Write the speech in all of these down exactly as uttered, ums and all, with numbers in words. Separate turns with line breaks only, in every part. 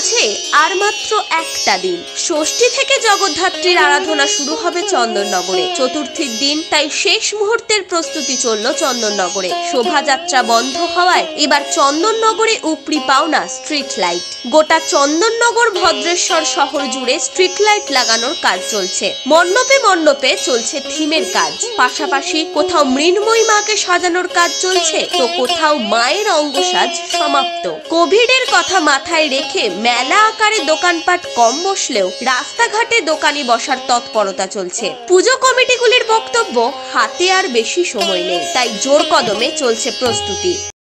মাঝে আর মাত্র একটা দিন, ষষ্ঠী থেকে জগদ্ধাত্রীর আরাধনা শুরু হবে চন্দননগরে। চতুর্থীর দিন তাই শেষ মুহূর্তের প্রস্তুতি চলল চন্দননগরে। শোভাযাত্রা বন্ধ হওয়ায় এবার চন্দননগরে উপরি পাওনা স্ট্রিট লাইট। গোটা চন্দননগর ভদ্রেশ্বর শহর জুড়ে স্ট্রিট লাইট লাগানোর কাজ চলছে। মণ্ডপে মণ্ডপে চলছে থিমের কাজ, পাশাপাশি কোথাও মৃন্ময়ী মাকে সাজানোর কাজ চলছে, তো কোথাও মায়ের অঙ্গসাজ সমাপ্ত। কোভিডের কথা মাথায় রেখে মেলা আকারে দোকানপাট কম বসলেও রাস্তাঘাটে দোকানি বসার তৎপরতা চলছে। পুজো কমিটিগুলির বক্তব্য, হাতে আর বেশি সময় নেই, তাই জোর কদমে চলছে প্রস্তুতি।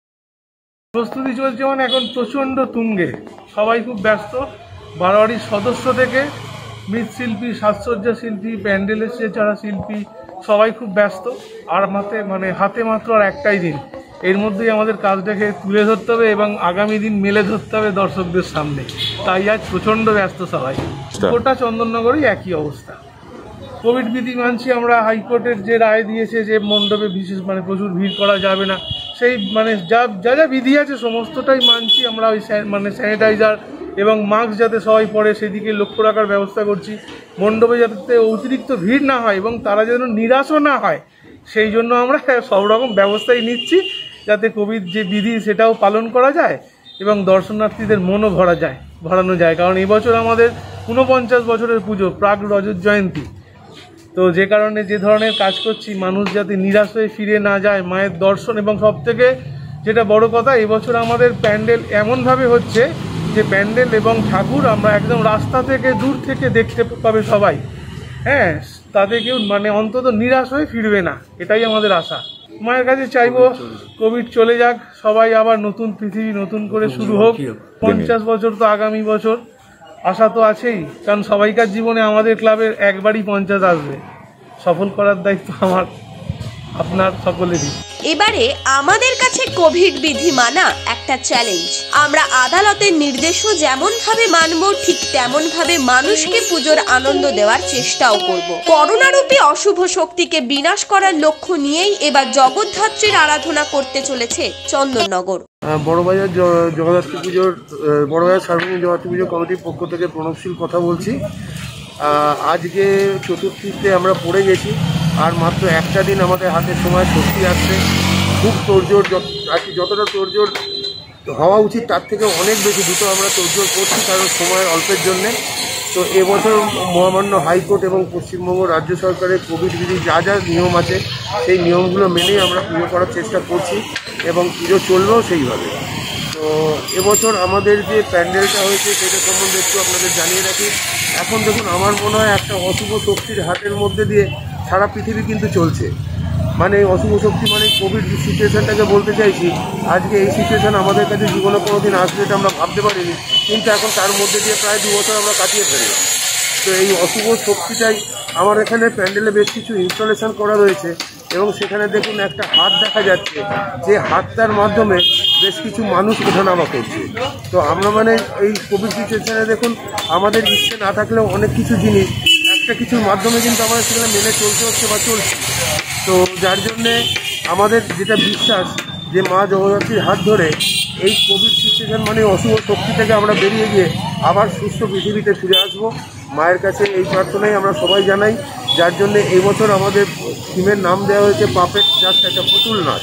প্রস্তুতি চলছে মানে এখন প্রচণ্ড তুঙ্গে, সবাই খুব ব্যস্ত। বারোয়ারির সদস্য থেকে মৃৎশিল্পী, সাজসজ্জা শিল্পী, প্যান্ডেলের যারা শিল্পী, সবাই খুব ব্যস্ত। আর মাতে মানে হাতে মাত্র আর একটাই দিন, এর মধ্যেই আমাদের কাজটাকে তুলে ধরতে হবে এবং আগামী দিন মেলে ধরতে হবে দর্শকদের সামনে। তাই আজ প্রচণ্ড ব্যস্ত সবাই। গোটা চন্দননগরেই একই অবস্থা। কোভিড বিধি মানছি আমরা। হাইকোর্টের যে রায় দিয়েছে যে মণ্ডপে বিশেষ মানে প্রচুর ভিড় করা যাবে না, সেই মানে যা যা যা বিধি আছে সমস্তটাই মানছি আমরা। ওই মানে স্যানিটাইজার এবং মাস্ক যাতে সবাই পরে সেদিকে লক্ষ্য রাখার ব্যবস্থা করছি। মণ্ডপে যাতে অতিরিক্ত ভিড় না হয় এবং তারা যেন নিরাশও না হয়, সেই জন্য আমরা সব রকম ব্যবস্থাই নিচ্ছি যাতে কোভিড যে বিধি সেটাও পালন করা যায় এবং দর্শনার্থীদের মনও ভরা যায় ভরানো যায়। কারণ এবছর আমাদের ঊনপঞ্চাশ বছরের পুজো, প্রাক রজত জয়ন্তী। তো যে কারণে যে ধরনের কাজ করছি, মানুষ যাতে নিরাশ হয়ে ফিরে না যায়, মায়ের দর্শন। এবং সব থেকে যেটা বড় কথা, এবছর আমাদের প্যান্ডেল এমনভাবে হচ্ছে যে প্যান্ডেল এবং ঠাকুর আমরা একদম রাস্তা থেকে দূর থেকে দেখতে পাবে সবাই। হ্যাঁ, তাতে কেউ মানে অন্তত নিরাশ হয়ে ফিরবে না, এটাই আমাদের আশা। মায়ের কাছে চাইবো কোভিড চলে যাক, সবাই আবার নতুন পৃথিবী নতুন করে শুরু হোক। পঞ্চাশ বছর তো আগামী বছর, আশা তো আছেই, কারণ সবাইকার জীবনে আমাদের ক্লাবের একবারই পঞ্চাশ আসবে। সফল করার দায়িত্ব আমার, আপনার, সকলেরই।
এবারে আমাদের কাছে কোভিড বিধি মানা একটা চ্যালেঞ্জ। আমরা আদালতের নির্দেশও যেমন ভাবে মানব, ঠিক তেমন ভাবে মানুষকে পুজোর আনন্দ দেওয়ার চেষ্টাও করব। করোনারূপী অশুভ শক্তিকে বিনাশ করার লক্ষ্য নিয়েই এবার জগদ্ধাত্রীর আরাধনা করতে চলেছে চন্দননগর।
বড়বাজার জগদ্ধাত্রী পুজোর বড়বাজার সার্বজনীন জগদ্ধাত্রী পুজো কমিটির পক্ষ থেকে প্রণবশীল কথা বলছি। আজকে চতুর্থীতে আমরা পড়ে গেছি, আর মাত্র একটা দিন আমাদের হাতে সময় ষষ্ঠী আসছে। খুব তোড়জোড়, আর কি যতটা তোড়জোড় হওয়া উচিত তার থেকে অনেক বেশি দ্রুত আমরা তোড়জোড় করছি, কারণ সময়ের অল্পের জন্যে। তো এবছর মহামান্য হাইকোর্ট এবং পশ্চিমবঙ্গ রাজ্য সরকারের কোভিড বিধি যা যা নিয়ম আছে সেই নিয়মগুলো মেনেই আমরা পুজো করার চেষ্টা করছি এবং পুজো চলবেও সেইভাবে। তো এবছর আমাদের যে প্যান্ডেলটা হয়েছে সেটা সম্বন্ধে একটু আপনাদের জানিয়ে রাখি। এখন দেখুন, আমার মনে হয় একটা অশুভ শক্তির হাতের মধ্যে দিয়ে সারা পৃথিবী কিন্তু চলছে। মানে অশুভ শক্তি মানে কোভিড সিচুয়েশানটাকে বলতে চাইছি। আজকে এই সিচুয়েশান আমাদের কাছে জীবনে কোনো দিন আসবে এটা আমরা ভাবতে পারিনি, কিন্তু এখন তার মধ্যে দিয়ে প্রায় দু বছর আমরা কাটিয়ে ফেললাম। তো এই অশুভ শক্তিটাই আমার এখানে প্যান্ডেলে বেশ কিছু ইনস্টলেশন করা রয়েছে এবং সেখানে দেখুন একটা হাত দেখা যাচ্ছে, যে হাতটার মাধ্যমে বেশ কিছু মানুষ ওঠানামা করছে। তো আমরা মানে এই কোভিড সিচুয়েশানে দেখুন, আমাদের ইচ্ছে না থাকলেও অনেক কিছু জিনিস একটা কিছুর মাধ্যমে কিন্তু আমাদের সেখানে মেনে চলতে হচ্ছে বা চলছে। তো যার জন্যে আমাদের যেটা বিশ্বাস যে মা জগদ্ধাত্রীর হাত ধরে এই কোভিড সিচুয়েশান মানে অশুভ শক্তি থেকে আমরা বেরিয়ে গিয়ে আবার সুস্থ পৃথিবীতে ফিরে আসবো। মায়ের কাছে এই প্রার্থনাই আমরা সবাই জানাই, যার জন্যে এই বছর আমাদের থিমের নাম দেওয়া হয়েছে পাপেট জাস্ট একটা পুতুল নাচ।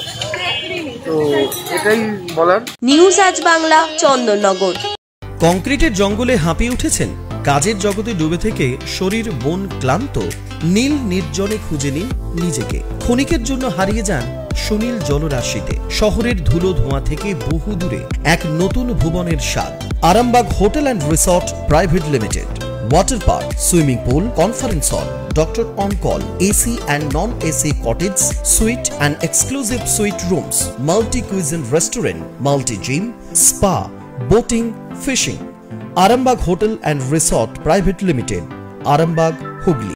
তো এটাই বলার।
নিউজ আজ বাংলা, চন্দননগর।
কংক্রিটের জঙ্গলে হাঁপিয়ে উঠেছেন? কাজের জগতে ডুবে থেকে শরীর মন ক্লান্ত? নীল নির্জনে খুঁজে নিন নিজেকে। ক্ষণিকের জন্য হারিয়ে যান সুনীল জলরাশিতে। শহরের ধুলো ধোঁয়া থেকে বহু দূরে এক নতুন ভুবনের স্বাদ। Arambagh hotel and resort private limited. Water park, swimming pool, conference hall, doctor on call, A C and non-A C cottage, suite and exclusive suite rooms, multi-cuisine restaurant, multi-gym, spa, boating, fishing. Arambag Hotel and Resort Private Limited, Arambag, Hooghly.